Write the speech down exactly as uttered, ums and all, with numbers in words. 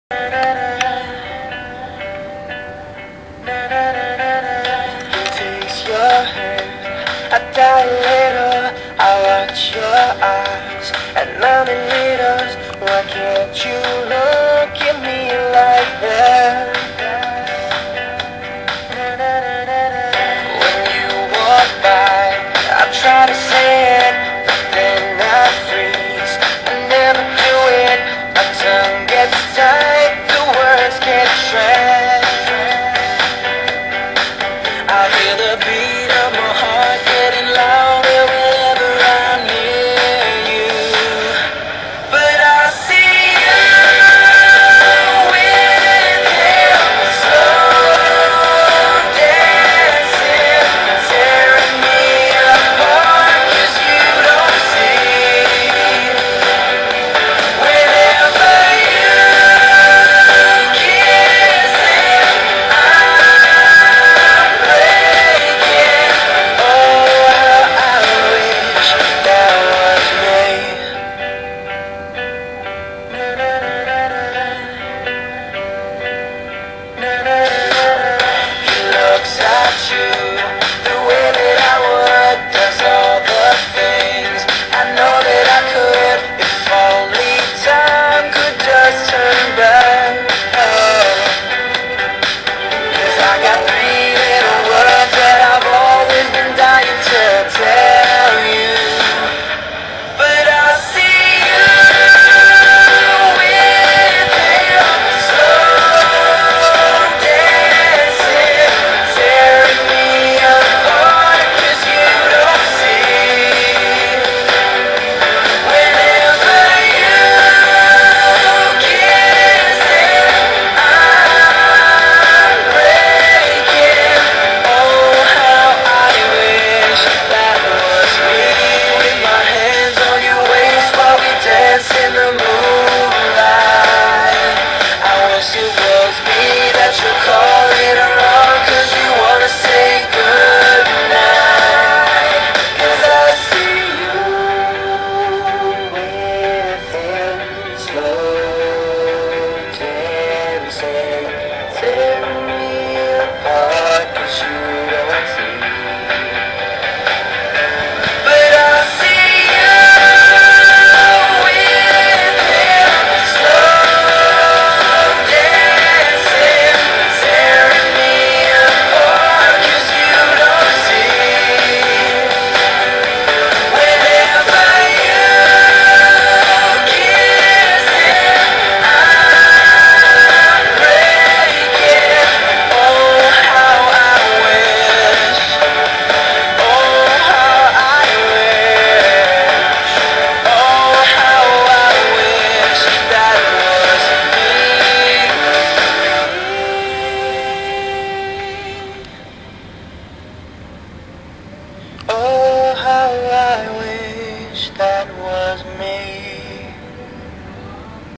Takes your hand, I die a little. I watch your eyes at millimeters. Why can't you look at me like that? When you walk by, I try to say it, but then I freeze. I never do it. My tongue gets tight, the words can't shred. I feel the beat of my heart getting louder whenever I'm near you. But I see you with him, slow dancing, tearing me apart, 'cause you don't see. Whenever you kiss him, I'm breaking. Oh, how I wish that was me. He looks at you the way that I would, does all the things I know that I could, if only time could just turn back. Oh, 'cause I got three little words that I've always been dying to tell you. But I see you with him, slow dancing, tearing me apart, 'cause you don't see. Whenever you kiss him, I'm breaking. Oh, how I wish that was me, with my hands on your waist while we dance in the moonlight. I wish it was me that you're calling around, 'cause you wanna say goodnight. 'Cause I see you with him, slow dancing, tearing